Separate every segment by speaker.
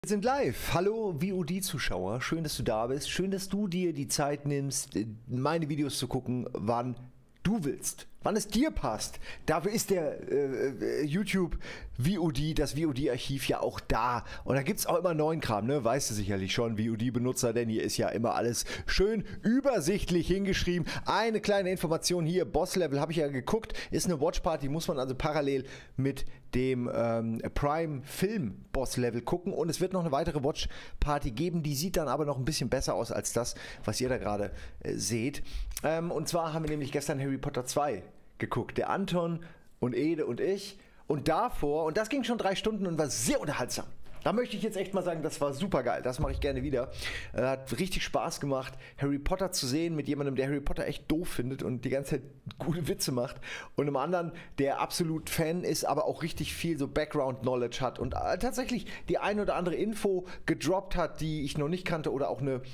Speaker 1: Wir sind live. Hallo VOD-Zuschauer, schön, dass du da bist. Schön, dass du dir die Zeit nimmst, meine Videos zu gucken, wann du willst. Wann es dir passt. Dafür ist der YouTube VOD, das VOD-Archiv ja auch da. Und da gibt es auch immer neuen Kram, ne? Weißt du sicherlich schon, VOD-Benutzer, denn hier ist ja immer alles schön übersichtlich hingeschrieben. Eine kleine Information hier, Boss-Level habe ich ja geguckt, ist eine Watch-Party, muss man also parallel mit dem Prime-Film Boss-Level gucken. Und es wird noch eine weitere Watch-Party geben, die sieht dann aber noch ein bisschen besser aus als das, was ihr da gerade seht. Und zwar haben wir nämlich gestern Harry Potter 2 geguckt. Der Anton und Ede und ich. Und davor, und das ging schon 3 Stunden und war sehr unterhaltsam. Da möchte ich jetzt echt mal sagen, das war super geil. Das mache ich gerne wieder. Hat richtig Spaß gemacht, Harry Potter zu sehen mit jemandem, der Harry Potter echt doof findet und die ganze Zeit gute Witze macht. Und einem anderen, der absolut Fan ist, aber auch richtig viel so Background-Knowledge hat und tatsächlich die eine oder andere Info gedroppt hat, die ich noch nicht kannte oder auch eine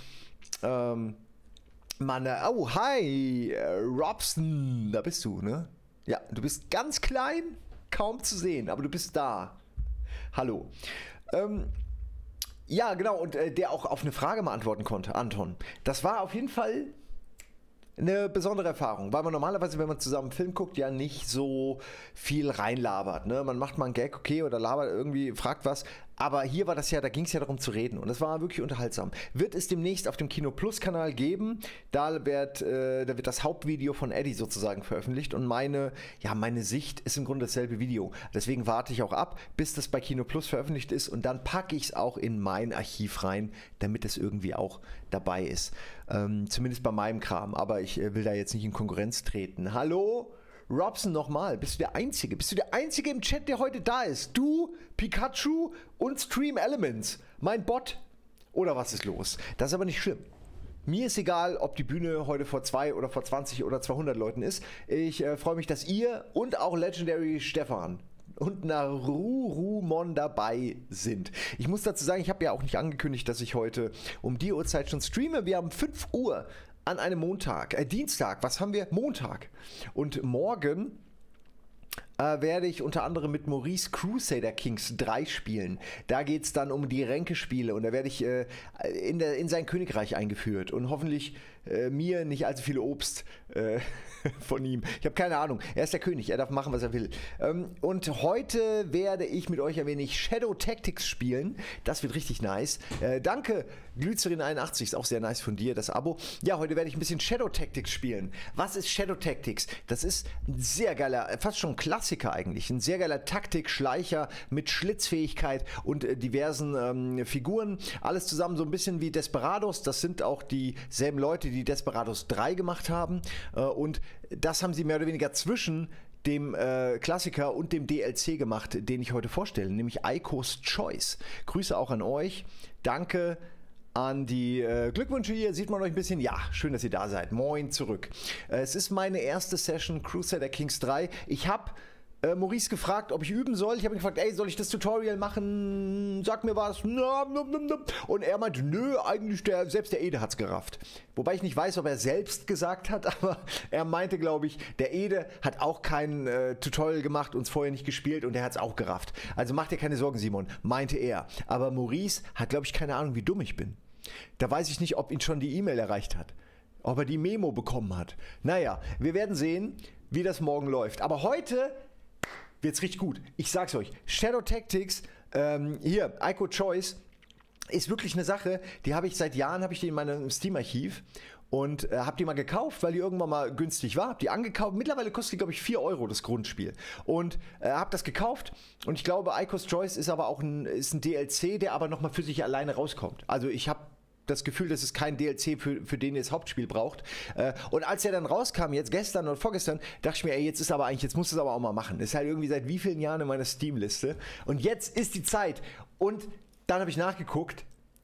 Speaker 1: oh, hi, Robson, da bist du, ne? Ja, du bist ganz klein, kaum zu sehen, aber du bist da. Hallo. Ja, genau, und der auch auf eine Frage mal antworten konnte, Anton. Das war auf jeden Fall eine besondere Erfahrung, weil man normalerweise, wenn man zusammen einen Film guckt, ja nicht so viel reinlabert, ne? Man macht mal einen Gag, okay, oder labert irgendwie, fragt was, aber hier war das ja, da ging es ja darum zu reden und das war wirklich unterhaltsam. Wird es demnächst auf dem Kino Plus Kanal geben, da wird das Hauptvideo von Eddie sozusagen veröffentlicht und meine Sicht ist im Grunde dasselbe Video. Deswegen warte ich auch ab, bis das bei Kino Plus veröffentlicht ist und dann packe ich es auch in mein Archiv rein, damit es irgendwie auch dabei ist. Zumindest bei meinem Kram, aber ich will da jetzt nicht in Konkurrenz treten. Hallo? Robson nochmal, bist du der Einzige? Bist du der Einzige im Chat, der heute da ist? Du, Pikachu und Stream Elements, mein Bot? Oder was ist los? Das ist aber nicht schlimm. Mir ist egal, ob die Bühne heute vor 2 oder vor 20 oder 200 Leuten ist. Ich freue mich, dass ihr und auch Legendary Stefan und Narurumon dabei sind. Ich muss dazu sagen, ich habe ja auch nicht angekündigt, dass ich heute um die Uhrzeit schon streame. Wir haben 5 Uhr an einem Dienstag, was haben wir? Montag. Und morgen werde ich unter anderem mit Maurice Crusader Kings 3 spielen. Da geht es dann um die Ränkespiele und da werde ich in sein Königreich eingeführt und hoffentlich mir nicht allzu viel Obst von ihm. Ich habe keine Ahnung. Er ist der König, er darf machen, was er will. Und heute werde ich mit euch ein wenig Shadow Tactics spielen. Das wird richtig nice. Danke, Glycerin81, ist auch sehr nice von dir, das Abo. Ja, heute werde ich ein bisschen Shadow Tactics spielen. Was ist Shadow Tactics? Das ist ein sehr geiler, fast schon Klassiker eigentlich. Ein sehr geiler Taktik-Schleicher mit Schlitzfähigkeit und diversen Figuren. Alles zusammen so ein bisschen wie Desperados. Das sind auch dieselben Leute, die Desperados 3 gemacht haben. Und das haben sie mehr oder weniger zwischen dem Klassiker und dem DLC gemacht, den ich heute vorstelle, nämlich Eikos Choice. Grüße auch an euch. Danke an die Glückwünsche hier. Sieht man euch ein bisschen? Ja, schön, dass ihr da seid. Moin zurück. Es ist meine erste Session Crusader Kings 3. Ich habe Maurice gefragt, ob ich üben soll. Ich habe ihn gefragt, ey, soll ich das Tutorial machen? Sag mir was. Und er meinte, nö, eigentlich selbst der Ede hat's gerafft. Wobei ich nicht weiß, ob er selbst gesagt hat, aber er meinte, glaube ich, der Ede hat auch kein Tutorial gemacht, uns vorher nicht gespielt und er hat's auch gerafft. Also mach dir keine Sorgen, Simon, meinte er. Aber Maurice hat, glaube ich, keine Ahnung, wie dumm ich bin. Da weiß ich nicht, ob ihn schon die E-Mail erreicht hat. Ob er die Memo bekommen hat. Naja, wir werden sehen, wie das morgen läuft. Aber heute wird's richtig gut. Ich sag's euch. Shadow Tactics, hier, Eiko Choice, ist wirklich eine Sache, die habe ich seit Jahren, habe ich die in meinem Steam-Archiv und habe die mal gekauft, weil die irgendwann mal günstig war. Habe die angekauft. Mittlerweile kostet die, glaube ich, 4 Euro das Grundspiel. Und habe das gekauft und ich glaube, Eikos Choice ist aber auch ein DLC, der aber nochmal für sich alleine rauskommt. Also ich habe das Gefühl, dass es kein DLC für den ihr das Hauptspiel braucht. Und als er dann rauskam, jetzt gestern oder vorgestern, dachte ich mir, ey, jetzt musst du es aber auch mal machen. Ist halt irgendwie seit wie vielen Jahren in meiner Steam-Liste. Und jetzt ist die Zeit. Und dann habe ich nachgeguckt.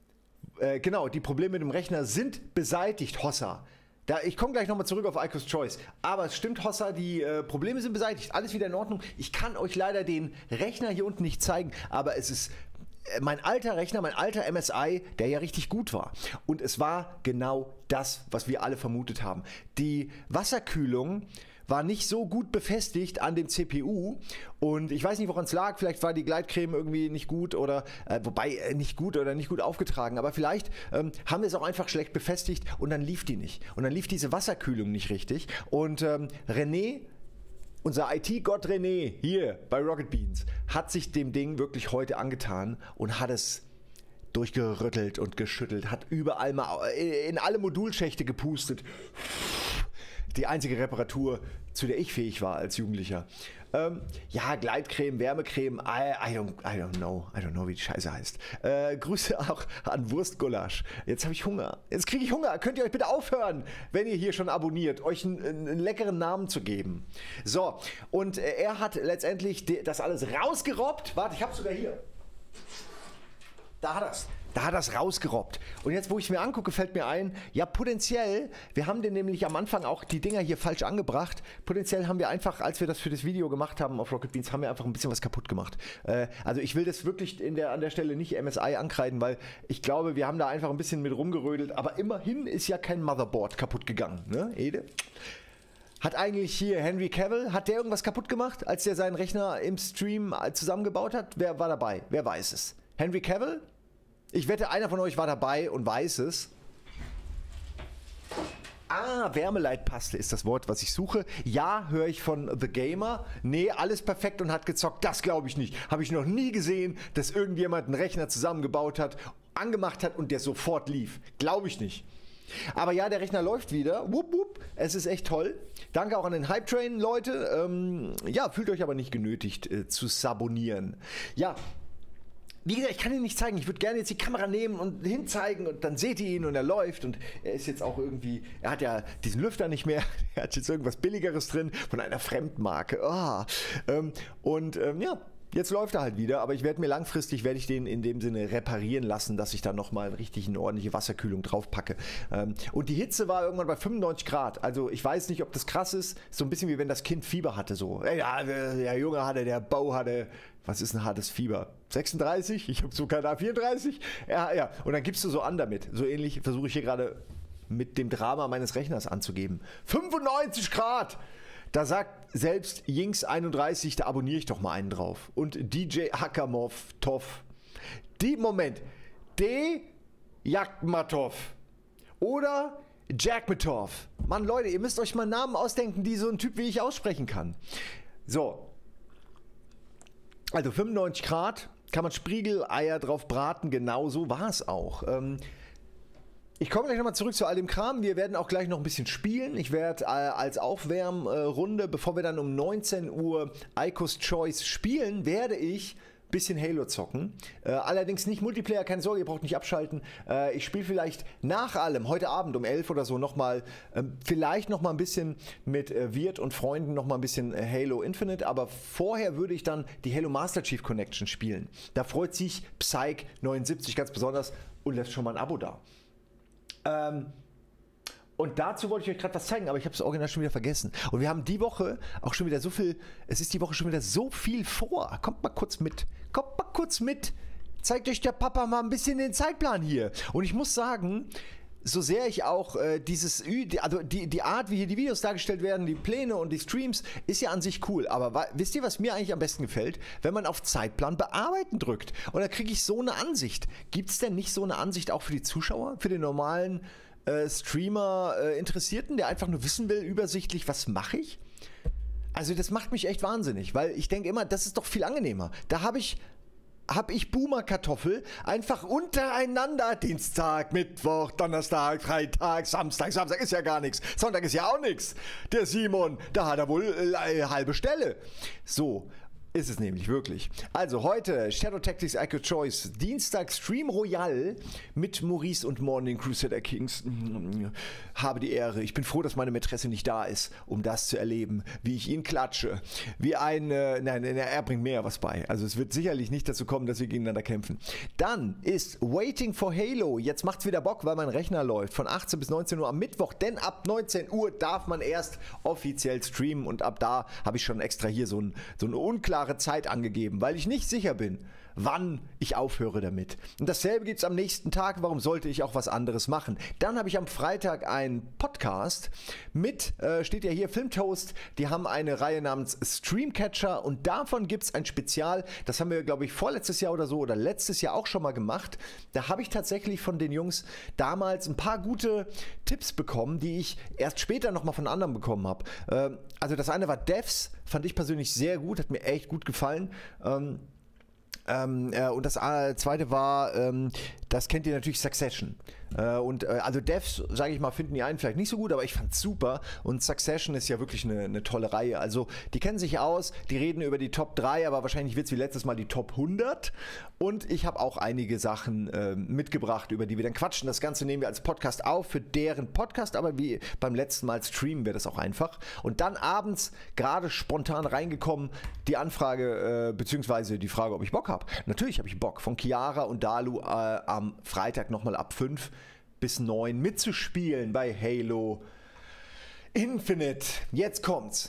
Speaker 1: Genau, die Probleme mit dem Rechner sind beseitigt, Hossa. Ich komme gleich nochmal zurück auf Eikos Choice. Aber es stimmt, Hossa, die Probleme sind beseitigt. Alles wieder in Ordnung. Ich kann euch leider den Rechner hier unten nicht zeigen, aber es ist mein alter Rechner, mein alter MSI, der ja richtig gut war. Und es war genau das, was wir alle vermutet haben. Die Wasserkühlung war nicht so gut befestigt an dem CPU und ich weiß nicht, woran es lag. Vielleicht war die Gleitcreme irgendwie nicht gut oder nicht gut oder nicht gut aufgetragen, aber vielleicht haben wir es auch einfach schlecht befestigt und dann lief die nicht. Und dann lief diese Wasserkühlung nicht richtig und René, unser IT-Gott René hier bei Rocket Beans, hat sich dem Ding wirklich heute angetan und hat es durchgerüttelt und geschüttelt, hat überall mal in alle Modulschächte gepustet. Die einzige Reparatur, zu der ich fähig war als Jugendlicher. Ja, Gleitcreme, Wärmecreme, I don't know, wie die Scheiße heißt. Grüße auch an Wurstgulasch. Jetzt habe ich Hunger. Jetzt kriege ich Hunger. Könnt ihr euch bitte aufhören, wenn ihr hier schon abonniert, euch einen leckeren Namen zu geben. So, und er hat letztendlich das alles rausgerobbt. Warte, ich habe sogar hier. Da hat er's. Da hat er es rausgerobbt. Und jetzt, wo ich es mir angucke, fällt mir ein, ja potenziell, wir haben den nämlich am Anfang auch die Dinger hier falsch angebracht. Potenziell haben wir einfach, als wir das für das Video gemacht haben auf Rocket Beans, haben wir einfach ein bisschen was kaputt gemacht. Also ich will das wirklich an der Stelle nicht MSI ankreiden, weil ich glaube, wir haben da einfach ein bisschen mit rumgerödelt. Aber immerhin ist ja kein Motherboard kaputt gegangen, ne, Ede? Hat eigentlich hier Henry Cavill, hat der irgendwas kaputt gemacht, als der seinen Rechner im Stream zusammengebaut hat? Wer war dabei? Wer weiß es? Henry Cavill? Ich wette, einer von euch war dabei und weiß es. Wärmeleitpaste ist das Wort, was ich suche. Ja, höre ich von The Gamer. Nee, alles perfekt und hat gezockt. Das glaube ich nicht. Habe ich noch nie gesehen, dass irgendjemand einen Rechner zusammengebaut hat, angemacht hat und der sofort lief. Glaube ich nicht. Aber ja, der Rechner läuft wieder. Wupp, wupp. Es ist echt toll. Danke auch an den Hype Train, Leute. Ja, fühlt euch aber nicht genötigt zu sabonieren. Ja. Wie gesagt, ich kann ihn nicht zeigen. Ich würde gerne jetzt die Kamera nehmen und hinzeigen und dann seht ihr ihn und er läuft und er ist jetzt auch irgendwie, er hat ja diesen Lüfter nicht mehr, er hat jetzt irgendwas Billigeres drin von einer Fremdmarke. Ja, jetzt läuft er halt wieder, aber ich werde mir langfristig, werde ich den in dem Sinne reparieren lassen, dass ich da nochmal richtig eine ordentliche Wasserkühlung drauf packe. Und die Hitze war irgendwann bei 95 Grad. Also ich weiß nicht, ob das krass ist. So ein bisschen wie wenn das Kind Fieber hatte. So. Ja, der Junge hatte, der Bau hatte, was ist ein hartes Fieber? 36? Ich habe sogar da 34? Ja. Und dann gibst du so an damit. So ähnlich versuche ich hier gerade mit dem Drama meines Rechners anzugeben. 95 Grad! Da sagt selbst Jinx31, da abonniere ich doch mal einen drauf. Und DJ Hakamov, Toff. D Jakmatov. Oder Jakmatov. Mann, Leute, ihr müsst euch mal Namen ausdenken, die so ein Typ wie ich aussprechen kann. So. Also 95 Grad, kann man Spiegeleier drauf braten, genau so war es auch. Ich komme gleich nochmal zurück zu all dem Kram. Wir werden auch gleich noch ein bisschen spielen. Ich werde als Aufwärmrunde, bevor wir dann um 19 Uhr Icos Choice spielen, werde ich ein bisschen Halo zocken. Allerdings nicht Multiplayer, keine Sorge, ihr braucht nicht abschalten. Ich spiele vielleicht nach allem, heute Abend um 11 oder so nochmal, vielleicht nochmal ein bisschen mit Wirt und Freunden nochmal ein bisschen Halo Infinite, aber vorher würde ich dann die Halo Master Chief Collection spielen. Da freut sich Psych79 ganz besonders und lässt schon mal ein Abo da. Und dazu wollte ich euch gerade was zeigen, aber ich habe es original schon wieder vergessen. Und wir haben die Woche auch schon wieder so viel, es ist die Woche schon wieder so viel vor. Kommt mal kurz mit. Zeigt euch der Papa mal ein bisschen den Zeitplan hier. Und ich muss sagen, so sehr ich auch die Art, wie hier die Videos dargestellt werden, die Pläne und die Streams, ist ja an sich cool. Aber wisst ihr, was mir eigentlich am besten gefällt? Wenn man auf Zeitplan bearbeiten drückt. Und da kriege ich so eine Ansicht. Gibt es denn nicht so eine Ansicht auch für die Zuschauer? Für den normalen Streamer Interessierten, der einfach nur wissen will, übersichtlich, was mache ich? Also das macht mich echt wahnsinnig, weil ich denke immer, das ist doch viel angenehmer. Da habe ich Boomer-Kartoffel einfach untereinander. Dienstag, Mittwoch, Donnerstag, Freitag, Samstag ist ja gar nichts. Sonntag ist ja auch nichts. Der Simon, da hat er wohl halbe Stelle. So ist es nämlich wirklich. Also heute Shadow Tactics Icos Choice, Dienstag Stream Royal mit Maurice und Morning Crusader Kings. Habe die Ehre. Ich bin froh, dass meine Mätresse nicht da ist, um das zu erleben, wie ich ihn klatsche. Wie er bringt mehr was bei. Also es wird sicherlich nicht dazu kommen, dass wir gegeneinander kämpfen. Dann ist Waiting for Halo. Jetzt macht's wieder Bock, weil mein Rechner läuft. Von 18 bis 19 Uhr am Mittwoch. Denn ab 19 Uhr darf man erst offiziell streamen. Und ab da habe ich schon extra hier so eine unklare Zeit angegeben, weil ich nicht sicher bin, wann ich aufhöre damit. Und dasselbe gibt es am nächsten Tag. Warum sollte ich auch was anderes machen? Dann habe ich am Freitag einen Podcast mit, steht ja hier, Filmtoast. Die haben eine Reihe namens Streamcatcher und davon gibt es ein Spezial. Das haben wir, glaube ich, vorletztes Jahr oder so oder letztes Jahr auch schon mal gemacht. Da habe ich tatsächlich von den Jungs damals ein paar gute Tipps bekommen, die ich erst später nochmal von anderen bekommen habe. Also das eine war Devs, fand ich persönlich sehr gut, hat mir echt gut gefallen. Und das zweite war, das kennt ihr natürlich, Succession. Also Devs, sage ich mal, finden die einen vielleicht nicht so gut, aber ich fand's super. Und Succession ist ja wirklich eine tolle Reihe. Also die kennen sich aus, die reden über die Top 3, aber wahrscheinlich wird es wie letztes Mal die Top 100. Und ich habe auch einige Sachen mitgebracht, über die wir dann quatschen. Das Ganze nehmen wir als Podcast auf für deren Podcast, aber wie beim letzten Mal streamen wir das auch einfach. Und dann abends, gerade spontan reingekommen, die Anfrage, beziehungsweise die Frage, ob ich Bock habe. Natürlich habe ich Bock, von Chiara und Dalu am Freitag nochmal ab 5 bis 9 mitzuspielen bei Halo Infinite. Jetzt kommt's.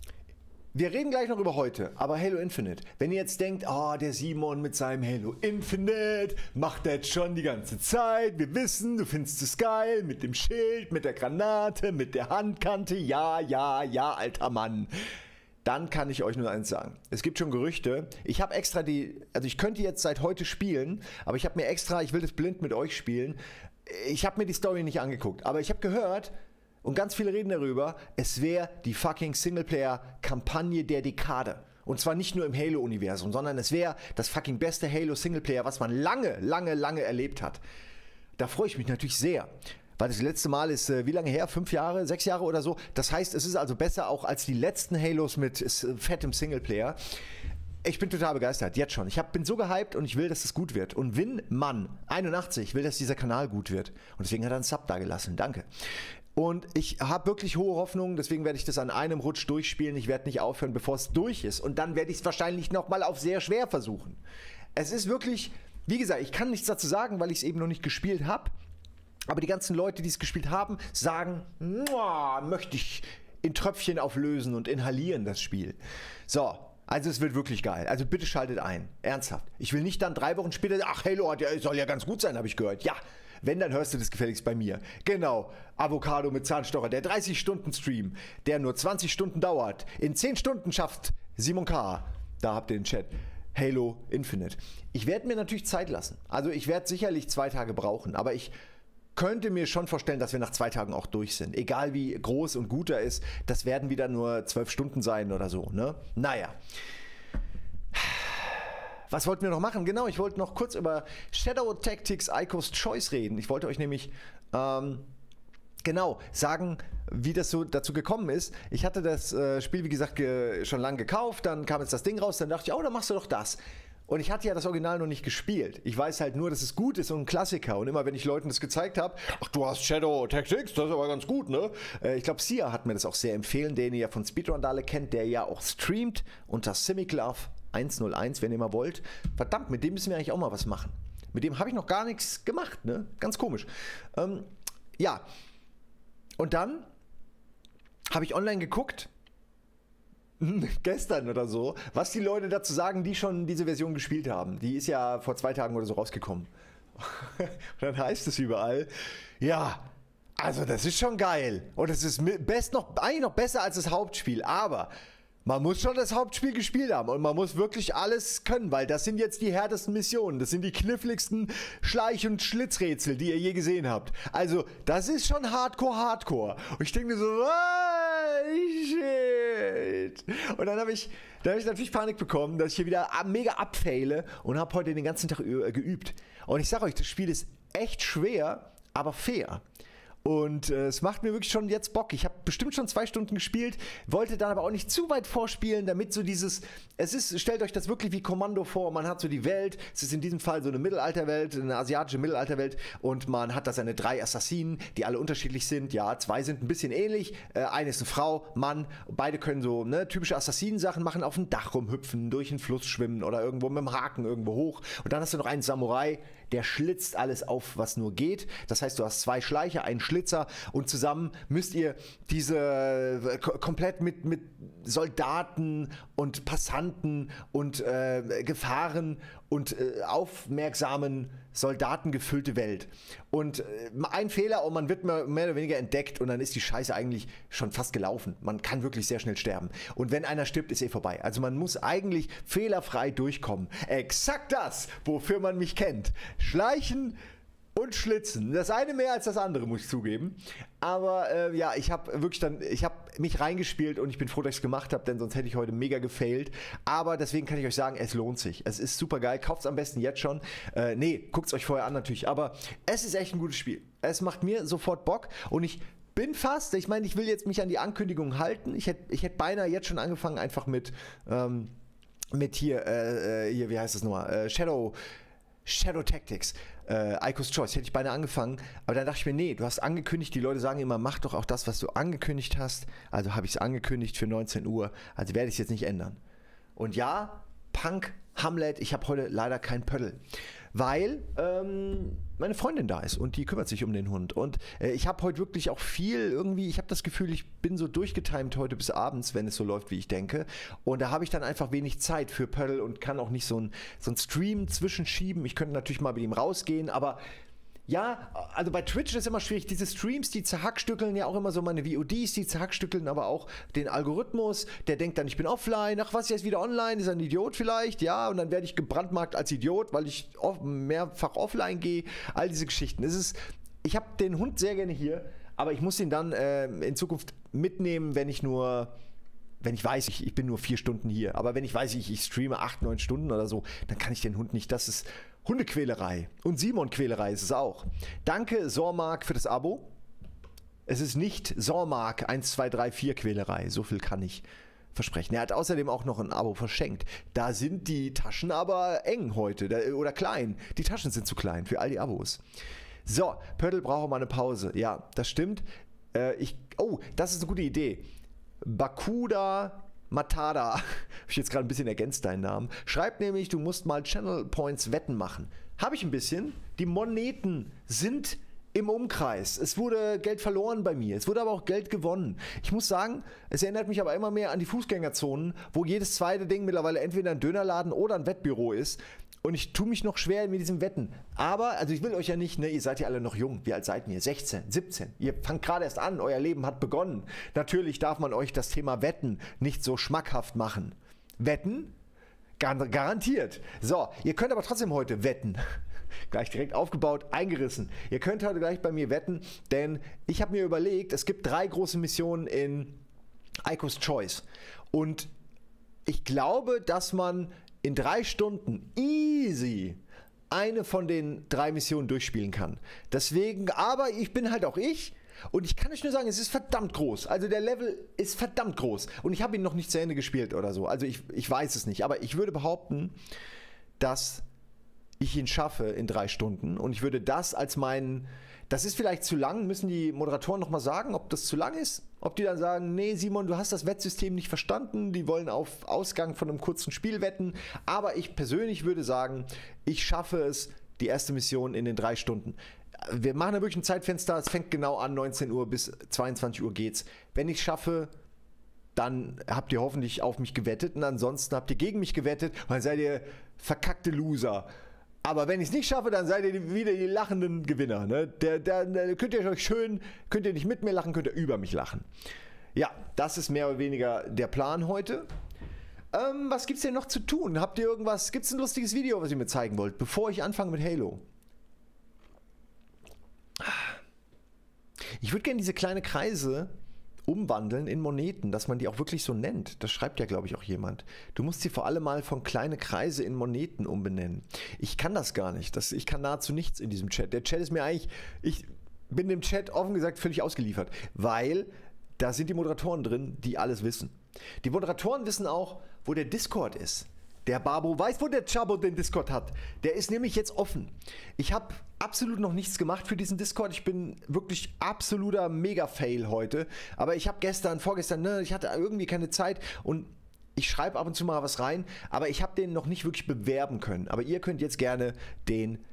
Speaker 1: Wir reden gleich noch über heute, aber Halo Infinite. Wenn ihr jetzt denkt, der Simon mit seinem Halo Infinite macht das schon die ganze Zeit. Wir wissen, du findest es geil mit dem Schild, mit der Granate, mit der Handkante. Ja, alter Mann. Dann kann ich euch nur eins sagen. Es gibt schon Gerüchte. Ich habe extra also ich könnte jetzt seit heute spielen, aber ich habe mir extra, ich will das blind mit euch spielen. Ich habe mir die Story nicht angeguckt, aber ich habe gehört, und ganz viele reden darüber, es wäre die fucking Singleplayer-Kampagne der Dekade. Und zwar nicht nur im Halo-Universum, sondern es wäre das fucking beste Halo-Singleplayer, was man lange erlebt hat. Da freue ich mich natürlich sehr. Weil das letzte Mal ist, wie lange her? 5 Jahre, 6 Jahre oder so. Das heißt, es ist also besser auch als die letzten Halos mit fettem Singleplayer. Ich bin total begeistert, jetzt schon. Ich bin so gehypt und ich will, dass es gut wird. Und Winmann 81 will, dass dieser Kanal gut wird. Und deswegen hat er einen Sub da gelassen. Danke. Und ich habe wirklich hohe Hoffnungen, deswegen werde ich das an einem Rutsch durchspielen. Ich werde nicht aufhören, bevor es durch ist. Und dann werde ich es wahrscheinlich nochmal auf sehr schwer versuchen. Es ist wirklich, wie gesagt, ich kann nichts dazu sagen, weil ich es eben noch nicht gespielt habe. Aber die ganzen Leute, die es gespielt haben, sagen, möchte ich in Tröpfchen auflösen und inhalieren das Spiel. So, also es wird wirklich geil. Also bitte schaltet ein. Ernsthaft. Ich will nicht dann 3 Wochen später, Halo soll ja ganz gut sein, habe ich gehört. Ja, wenn, dann hörst du das gefälligst bei mir. Genau, Avocado mit Zahnstocher, der 30-Stunden-Stream, der nur 20 Stunden dauert. In 10 Stunden schafft Simon K., da habt ihr den Chat, Halo Infinite. Ich werde mir natürlich Zeit lassen. Also ich werde sicherlich 2 Tage brauchen, aber ich könnte mir schon vorstellen, dass wir nach 2 Tagen auch durch sind. Egal wie groß und gut er ist, das werden wieder nur 12 Stunden sein oder so, ne? Naja. Was wollten wir noch machen? Genau, ich wollte noch kurz über Shadow Tactics Ico's Choice reden. Ich wollte euch nämlich sagen, wie das so dazu gekommen ist. Ich hatte das Spiel, wie gesagt, schon lange gekauft, dann kam jetzt das Ding raus, dann dachte ich, dann machst du doch das. Und ich hatte ja das Original noch nicht gespielt. Ich weiß halt nur, dass es gut ist und ein Klassiker. Und immer wenn ich Leuten das gezeigt habe, du hast Shadow Tactics, das ist aber ganz gut, ne? Ich glaube, Sia hat mir das auch sehr empfehlen, den ihr ja von Speedrandale kennt, der ja auch streamt unter Simiglove 101, wenn ihr mal wollt. Verdammt, mit dem müssen wir eigentlich auch mal was machen. Mit dem habe ich noch gar nichts gemacht, ne? Ganz komisch. Ja. Und dann habe ich online geguckt, gestern oder so, was die Leute dazu sagen, die schon diese Version gespielt haben. Die ist ja vor 2 Tagen oder so rausgekommen. Und dann heißt es überall, ja, also das ist schon geil. Und es ist eigentlich noch besser als das Hauptspiel. Aber man muss schon das Hauptspiel gespielt haben und man muss wirklich alles können, weil das sind jetzt die härtesten Missionen. Das sind die kniffligsten Schleich- und Schlitzrätsel, die ihr je gesehen habt. Also, das ist schon Hardcore. Und ich denke mir so, shit. Und dann habe ich natürlich Panik bekommen, dass ich hier wieder mega abfaile und habe heute den ganzen Tag geübt. Und ich sage euch, das Spiel ist echt schwer, aber fair. Und es macht mir wirklich schon jetzt Bock. Ich habe bestimmt schon 2 Stunden gespielt, wollte dann aber auch nicht zu weit vorspielen, damit so stellt euch das wirklich wie Kommando vor, man hat so die Welt, es ist in diesem Fall so eine Mittelalterwelt, eine asiatische Mittelalterwelt und man hat da seine 3 Assassinen, die alle unterschiedlich sind, ja, 2 sind ein bisschen ähnlich, eine ist eine Frau, Mann, beide können so typische Assassinen-Sachen machen, auf dem Dach rumhüpfen, durch den Fluss schwimmen oder irgendwo mit dem Haken irgendwo hoch und dann hast du noch einen Samurai, der schlitzt alles auf, was nur geht. Das heißt, du hast 2 Schleicher, einen Schlitzer und zusammen müsst ihr diese komplett mit Soldaten und Passanten und Gefahren und aufmerksamen Soldaten gefüllte Welt. Und ein Fehler und man wird mehr oder weniger entdeckt und dann ist die Scheiße eigentlich schon fast gelaufen. Man kann wirklich sehr schnell sterben. Und wenn einer stirbt, ist vorbei. Also man muss eigentlich fehlerfrei durchkommen. Exakt das, wofür man mich kennt. Schleichen und Schlitzen. Das eine mehr als das andere, muss ich zugeben. Aber ja, ich habe mich reingespielt und ich bin froh, dass ich es gemacht habe, denn sonst hätte ich heute mega gefailt. Aber deswegen kann ich euch sagen, es lohnt sich. Es ist super geil. Kauft es am besten jetzt schon. Nee, guckt es euch vorher an natürlich. Aber es ist echt ein gutes Spiel. Es macht mir sofort Bock und ich bin fast, ich meine, ich will jetzt mich an die Ankündigung halten. Ich hätte beinahe jetzt schon angefangen, einfach mit hier, wie heißt das nochmal? Shadow Tactics, Ico's Choice, hätte ich beinahe angefangen, aber dann dachte ich mir, nee, du hast angekündigt, die Leute sagen immer, mach doch auch das, was du angekündigt hast, also habe ich es angekündigt für 19 Uhr, also werde ich es jetzt nicht ändern. Und ja, Punk, Hamlet, ich habe heute leider kein Pöddel, weil meine Freundin da ist und die kümmert sich um den Hund und ich habe heute wirklich auch viel irgendwie, ich habe das Gefühl, ich bin so durchgetimt heute bis abends, wenn es so läuft, wie ich denke und da habe ich dann einfach wenig Zeit für Pöddel und kann auch nicht so ein Stream zwischenschieben. Ich könnte natürlich mal mit ihm rausgehen, aber ja, also bei Twitch ist es immer schwierig, diese Streams, die zerhackstückeln ja auch immer so meine VODs, die zerhackstückeln aber auch den Algorithmus, der denkt dann, ich bin offline, ach was, jetzt wieder online, ist ein Idiot vielleicht, ja, und dann werde ich gebrandmarkt als Idiot, weil ich mehrfach offline gehe, all diese Geschichten. Ich habe den Hund sehr gerne hier, aber ich muss ihn dann in Zukunft mitnehmen, wenn ich weiß, ich bin nur 4 Stunden hier, aber wenn ich weiß, ich streame 8, 9 Stunden oder so, dann kann ich den Hund nicht, das ist Hundequälerei und Simon-Quälerei ist es auch. Danke Sormark für das Abo. Es ist nicht Sormark 1234 Quälerei, so viel kann ich versprechen. Er hat außerdem auch noch ein Abo verschenkt. Da sind die Taschen aber eng heute oder klein. Die Taschen sind zu klein für all die Abos. So, Pöttl braucht mal eine Pause. Ja, das stimmt. Das ist eine gute Idee. Bakuda Matada, habe ich jetzt gerade ein bisschen ergänzt deinen Namen, schreibt nämlich, du musst mal Channel Points Wetten machen. Habe ich ein bisschen. Die Moneten sind im Umkreis. Es wurde Geld verloren bei mir. Es wurde aber auch Geld gewonnen. Ich muss sagen, es erinnert mich aber immer mehr an die Fußgängerzonen, wo jedes zweite Ding mittlerweile entweder ein Dönerladen oder ein Wettbüro ist. Und ich tue mich noch schwer mit diesem Wetten. Aber, also ich will euch ja nicht, ne, ihr seid ja alle noch jung. Wie alt seid ihr? 16, 17. Ihr fangt gerade erst an, euer Leben hat begonnen. Natürlich darf man euch das Thema Wetten nicht so schmackhaft machen. Wetten? Garantiert. So, ihr könnt aber trotzdem heute wetten. Gleich direkt aufgebaut, eingerissen. Ihr könnt heute gleich bei mir wetten, denn ich habe mir überlegt, es gibt 3 große Missionen in Ico's Choice. Und ich glaube, dass man in 3 Stunden easy eine von den 3 Missionen durchspielen kann. Deswegen, aber ich bin halt auch ich und ich kann euch nur sagen, es ist verdammt groß. Also der Level ist verdammt groß und ich habe ihn noch nicht zu Ende gespielt oder so. Also ich weiß es nicht, aber ich würde behaupten, dass ich ihn schaffe in 3 Stunden und ich würde das als das ist vielleicht zu lang, müssen die Moderatoren nochmal sagen, ob das zu lang ist, ob die dann sagen, nee Simon, du hast das Wettsystem nicht verstanden, die wollen auf Ausgang von einem kurzen Spiel wetten, aber ich persönlich würde sagen, ich schaffe es, die erste Mission in den 3 Stunden. Wir machen da wirklich ein Zeitfenster, es fängt genau an 19 Uhr bis 22 Uhr geht's. Wenn ich es schaffe, dann habt ihr hoffentlich auf mich gewettet und ansonsten habt ihr gegen mich gewettet und dann seid ihr verkackte Loser. Aber wenn ich es nicht schaffe, dann seid ihr wieder die lachenden Gewinner. Ne? Könnt ihr euch könnt ihr nicht mit mir lachen, könnt ihr über mich lachen. Ja, das ist mehr oder weniger der Plan heute. Was gibt's denn noch zu tun? Habt ihr irgendwas? Gibt's ein lustiges Video, was ihr mir zeigen wollt, bevor ich anfange mit Halo? Ich würde gerne diese kleinen Kreise umwandeln in Moneten, dass man die auch wirklich so nennt. Das schreibt ja, glaube ich, auch jemand. Du musst sie vor allem mal von kleine Kreise in Moneten umbenennen. Ich kann das gar nicht. Ich kann nahezu nichts in diesem Chat. Der Chat ist mir eigentlich, ich bin dem Chat offen gesagt völlig ausgeliefert, weil da sind die Moderatoren drin, die alles wissen. Die Moderatoren wissen auch, wo der Discord ist. Der Babo weiß, wo der Chabo den Discord hat. Der ist nämlich jetzt offen. Ich habe absolut noch nichts gemacht für diesen Discord. Ich bin wirklich absoluter Mega-Fail heute. Aber ich habe vorgestern, ich hatte irgendwie keine Zeit und ich schreibe ab und zu mal was rein. Aber ich habe den noch nicht wirklich bewerben können. Aber ihr könnt jetzt gerne den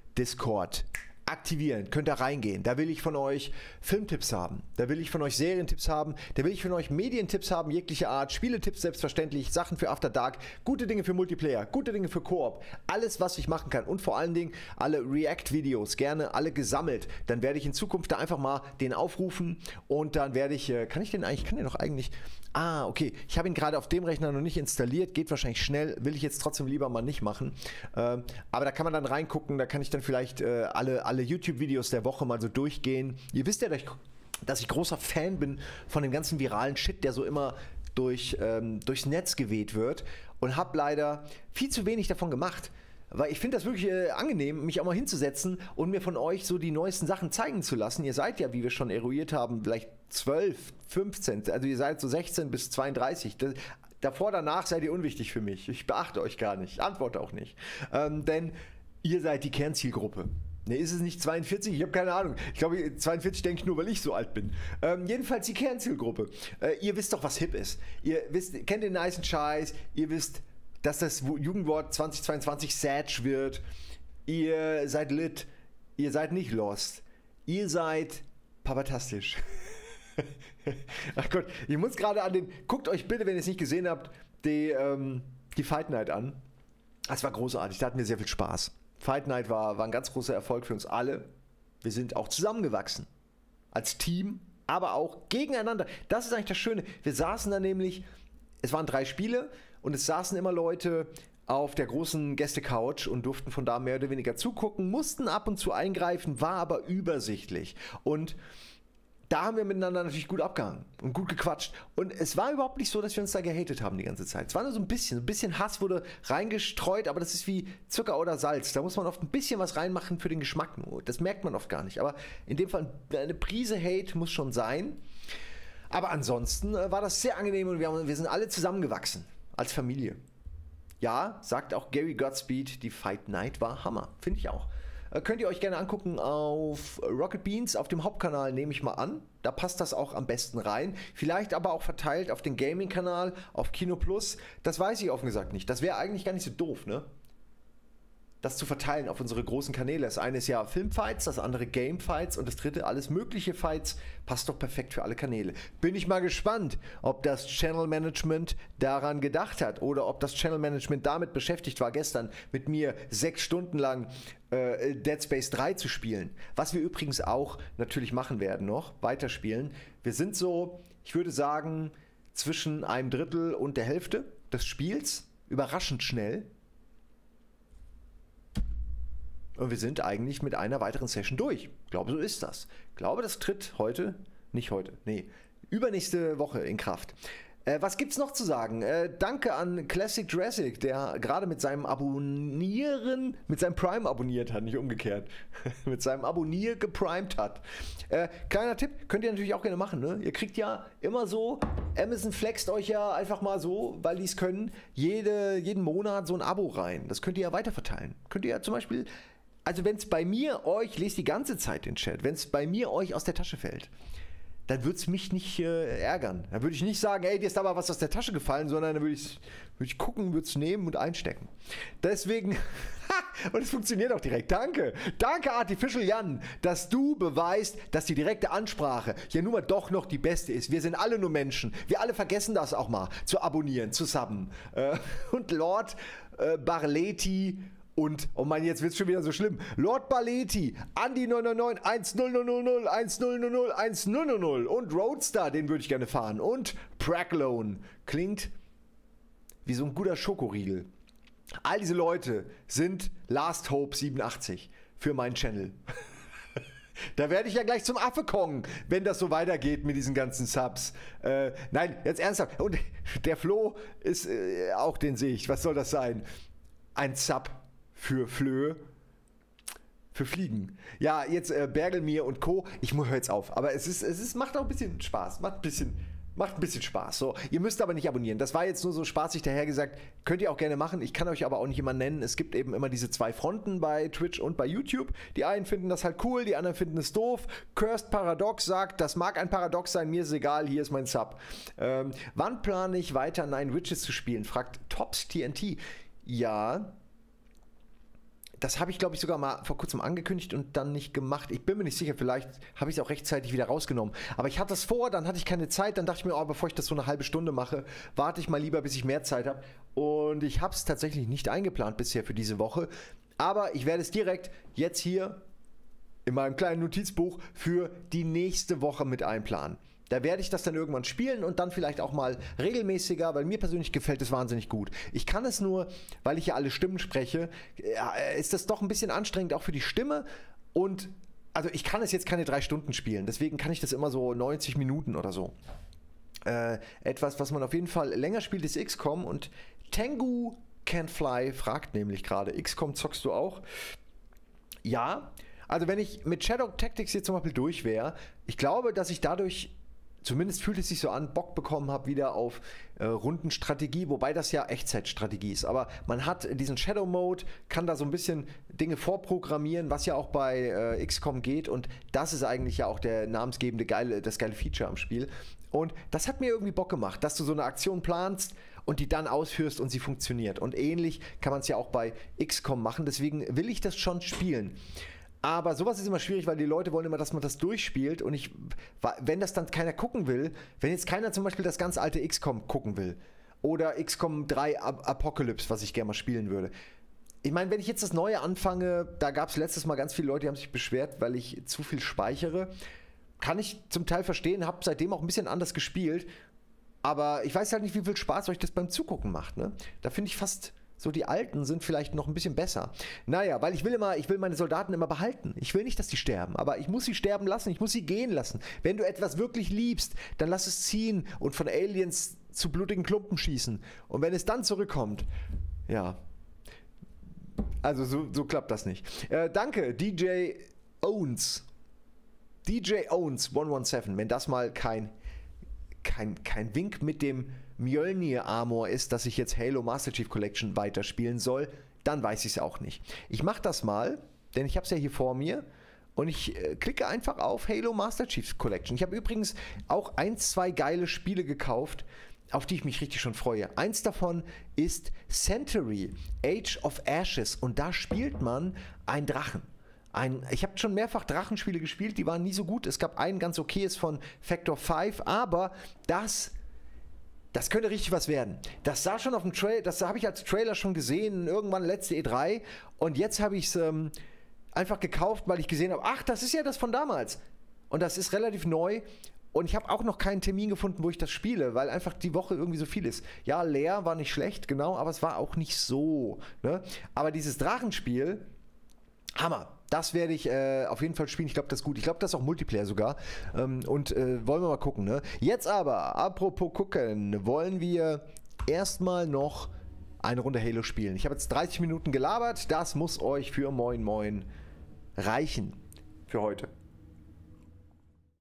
Speaker 1: Discord. Aktivieren, könnt ihr reingehen. Da will ich von euch Filmtipps haben, da will ich von euch Serientipps haben, da will ich von euch Medientipps haben, jeglicher Art, Spieletipps selbstverständlich, Sachen für After Dark, gute Dinge für Multiplayer, gute Dinge für Koop, alles was ich machen kann und vor allen Dingen alle React-Videos, gerne alle gesammelt. Dann werde ich in Zukunft da einfach mal den aufrufen und dann werde ich, kann der noch eigentlich, okay, ich habe ihn gerade auf dem Rechner noch nicht installiert, geht wahrscheinlich schnell, will ich jetzt trotzdem lieber mal nicht machen, aber da kann man dann reingucken, da kann ich dann vielleicht alle YouTube-Videos der Woche mal so durchgehen. Ihr wisst ja, dass ich großer Fan bin von dem ganzen viralen Shit, der so immer durchs Netz geweht wird und habe leider viel zu wenig davon gemacht. Weil ich finde das wirklich angenehm, mich auch mal hinzusetzen und mir von euch so die neuesten Sachen zeigen zu lassen. Ihr seid ja, wie wir schon eruiert haben, vielleicht 12, 15, also ihr seid so 16 bis 32. Davor, danach seid ihr unwichtig für mich. Ich beachte euch gar nicht, antworte auch nicht. Denn ihr seid die Kernzielgruppe. Ne, ist es nicht 42? Ich habe keine Ahnung. Ich glaube, 42 denke ich nur, weil ich so alt bin. Jedenfalls die Kernzielgruppe. Ihr wisst doch, was hip ist. Ihr kennt den nicen Scheiß. Ihr wisst, dass das Jugendwort 2022 Satch wird. Ihr seid lit. Ihr seid nicht lost. Ihr seid papatastisch. Ach Gott, ich muss gerade guckt euch bitte, wenn ihr es nicht gesehen habt, die Fight Night an. Das war großartig, da hatten wir sehr viel Spaß. Fight Night war ein ganz großer Erfolg für uns alle. Wir sind auch zusammengewachsen. Als Team, aber auch gegeneinander. Das ist eigentlich das Schöne. Wir saßen da nämlich, es waren 3 Spiele und es saßen immer Leute auf der großen Gäste-Couch und durften von da mehr oder weniger zugucken, mussten ab und zu eingreifen, war aber übersichtlich. Und da haben wir miteinander natürlich gut abgehangen und gut gequatscht. Und es war überhaupt nicht so, dass wir uns da gehatet haben die ganze Zeit. Es war nur so ein bisschen Hass wurde reingestreut, aber das ist wie Zucker oder Salz. Da muss man oft ein bisschen was reinmachen für den Geschmack nur. Das merkt man oft gar nicht. Aber in dem Fall eine Prise Hate muss schon sein. Aber ansonsten war das sehr angenehm und wir sind alle zusammengewachsen als Familie. Ja, sagt auch Gary Godspeed, die Fight Night war Hammer. Finde ich auch. Könnt ihr euch gerne angucken auf Rocket Beans, auf dem Hauptkanal nehme ich mal an. Da passt das auch am besten rein. Vielleicht aber auch verteilt auf den Gaming-Kanal, auf Kino Plus. Das weiß ich offen gesagt nicht. Das wäre eigentlich gar nicht so doof, ne? Das zu verteilen auf unsere großen Kanäle. Das eine ist ja Filmfights, das andere Gamefights und das dritte alles mögliche Fights. Passt doch perfekt für alle Kanäle. Bin ich mal gespannt, ob das Channel Management daran gedacht hat oder ob das Channel Management damit beschäftigt war, gestern mit mir 6 Stunden lang Dead Space 3 zu spielen. Was wir übrigens auch natürlich machen werden noch, weiterspielen. Wir sind so, ich würde sagen, zwischen einem Drittel und der Hälfte des Spiels. Überraschend schnell. Und wir sind eigentlich mit einer weiteren Session durch. Ich glaube, so ist das. Ich glaube, das tritt übernächste Woche in Kraft. Was gibt's noch zu sagen? Danke an Classic Jurassic, der gerade mit seinem Prime abonniert hat, nicht umgekehrt. Mit seinem Abonnier geprimed hat. Kleiner Tipp, könnt ihr natürlich auch gerne machen, ne? Ihr kriegt ja immer so, Amazon flext euch ja einfach mal so, weil die es können, jeden Monat so ein Abo rein. Das könnt ihr ja weiterverteilen. Könnt ihr ja zum Beispiel, also wenn es bei mir euch, lest die ganze Zeit den Chat, wenn es bei mir euch aus der Tasche fällt, dann würde es mich nicht ärgern. Dann würde ich nicht sagen, ey, dir ist aber was aus der Tasche gefallen, sondern dann würde ich gucken, würde es nehmen und einstecken. Deswegen, und es funktioniert auch direkt. Danke. Danke, Artificial Jan, dass du beweist, dass die direkte Ansprache ja nun mal doch noch die beste ist. Wir sind alle nur Menschen. Wir alle vergessen das auch mal, zu abonnieren, zu subben. Und Lord Barleti und, oh Mann, jetzt wird es schon wieder so schlimm. Lord Baleti, Andi 999, 1000, 1000, 1000 und Roadster, den würde ich gerne fahren. Und Pracklone. Klingt wie so ein guter Schokoriegel. All diese Leute sind Last Hope 87 für meinen Channel. Da werde ich ja gleich zum Affe-Kong, wenn das so weitergeht mit diesen ganzen Subs. Nein, jetzt ernsthaft. Und der Flo ist auch, den sehe ich. Was soll das sein? Ein Sub für Flöhe, für Fliegen. Ja, jetzt Bergelmir und Co. Ich höre jetzt auf, aber es macht auch ein bisschen Spaß. Macht ein bisschen Spaß. So, ihr müsst aber nicht abonnieren. Das war jetzt nur so spaßig dahergesagt. Könnt ihr auch gerne machen. Ich kann euch aber auch nicht immer nennen. Es gibt eben immer diese 2 Fronten bei Twitch und bei YouTube. Die einen finden das halt cool, die anderen finden es doof. Cursed Paradox sagt, das mag ein Paradox sein, mir ist egal, hier ist mein Sub. Wann plane ich weiter Nine Witches zu spielen? Fragt Tops TNT. Ja, das habe ich, glaube ich, sogar mal vor kurzem angekündigt und dann nicht gemacht. Ich bin mir nicht sicher, vielleicht habe ich es auch rechtzeitig wieder rausgenommen. Aber ich hatte es vor, dann hatte ich keine Zeit, dann dachte ich mir, oh, bevor ich das so eine halbe Stunde mache, warte ich mal lieber, bis ich mehr Zeit habe. Und ich habe es tatsächlich nicht eingeplant bisher für diese Woche. Aber ich werde es direkt jetzt hier in meinem kleinen Notizbuch für die nächste Woche mit einplanen. Da werde ich das dann irgendwann spielen und dann vielleicht auch mal regelmäßiger, weil mir persönlich gefällt es wahnsinnig gut. Ich kann es nur, weil ich ja alle Stimmen spreche, ist das doch ein bisschen anstrengend auch für die Stimme und also ich kann es jetzt keine 3 Stunden spielen, deswegen kann ich das immer so 90 Minuten oder so. Etwas, was man auf jeden Fall länger spielt, ist XCOM und Tengu Can Fly fragt nämlich gerade, XCOM zockst du auch? Ja, also wenn ich mit Shadow Tactics jetzt zum Beispiel durch wäre, ich glaube, dass ich dadurch, zumindest fühlt es sich so an, Bock bekommen habe wieder auf Rundenstrategie, wobei das ja Echtzeitstrategie ist. Aber man hat diesen Shadow Mode, kann da so ein bisschen Dinge vorprogrammieren, was ja auch bei XCOM geht und das ist eigentlich ja auch der namensgebende das geile Feature am Spiel. Und das hat mir irgendwie Bock gemacht, dass du so eine Aktion planst und die dann ausführst und sie funktioniert. Und ähnlich kann man es ja auch bei XCOM machen, deswegen will ich das schon spielen. Aber sowas ist immer schwierig, weil die Leute wollen immer, dass man das durchspielt und wenn das dann keiner gucken will, wenn jetzt keiner zum Beispiel das ganz alte XCOM gucken will oder XCOM 3 Apocalypse, was ich gerne mal spielen würde. Ich meine, wenn ich jetzt das Neue anfange, da gab es letztes Mal ganz viele Leute, die haben sich beschwert, weil ich zu viel speichere. Kann ich zum Teil verstehen, habe seitdem auch ein bisschen anders gespielt, aber ich weiß halt nicht, wie viel Spaß euch das beim Zugucken macht. Ne? Da finde ich fast... So, die Alten sind vielleicht noch ein bisschen besser. Naja, weil ich will meine Soldaten immer behalten. Ich will nicht, dass die sterben, aber ich muss sie sterben lassen, ich muss sie gehen lassen. Wenn du etwas wirklich liebst, dann lass es ziehen und von Aliens zu blutigen Klumpen schießen. Und wenn es dann zurückkommt, ja. Also so klappt das nicht. Danke, DJ Owens. DJ Owens 117, wenn das mal kein Wink mit dem Mjölnir Armor ist, dass ich jetzt Halo Master Chief Collection weiterspielen soll, dann weiß ich es auch nicht. Ich mache das mal, denn ich habe es ja hier vor mir und ich klicke einfach auf Halo Master Chief Collection. Ich habe übrigens auch 1, 2 geile Spiele gekauft, auf die ich mich richtig schon freue. Eins davon ist Century, Age of Ashes und da spielt man einen Drachen. Ich habe schon mehrfach Drachenspiele gespielt, die waren nie so gut. Es gab einen ganz okayes von Factor 5, aber das könnte richtig was werden. Das sah schon auf dem Trailer, das habe ich als Trailer schon gesehen, irgendwann letzte E3 und jetzt habe ich es einfach gekauft, weil ich gesehen habe, ach, das ist ja das von damals. Und das ist relativ neu und ich habe auch noch keinen Termin gefunden, wo ich das spiele, weil einfach die Woche irgendwie so viel ist. Ja, leer war nicht schlecht, genau, aber es war auch nicht so. Ne? Aber dieses Drachenspiel, Hammer. Das werde ich auf jeden Fall spielen. Ich glaube, das ist gut. Ich glaube, das ist auch Multiplayer sogar. Und wollen wir mal gucken. Ne? Jetzt aber, apropos gucken, wollen wir erstmal noch eine Runde Halo spielen. Ich habe jetzt 30 Minuten gelabert. Das muss euch für Moin Moin reichen für heute.